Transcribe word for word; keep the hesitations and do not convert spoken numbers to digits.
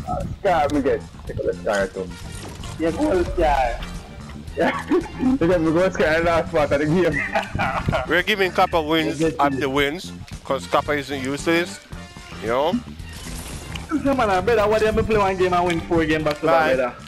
Scar, me get. Take out the Scar too. Yeah, goal Scar. Yeah. They get me go Scar in the last part of the game. We're giving Kappa wins after wins, because Kappa isn't used to this. You know? Come on, brother, what do you play one game and win four games back to back, brother?